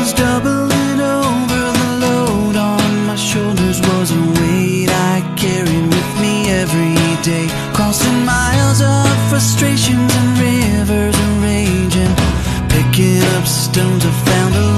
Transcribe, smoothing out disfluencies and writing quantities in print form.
was doubling over. The load on my shoulders was a weight I carried with me every day. Crossing miles of frustrations and rivers of rage, and picking up stones I found along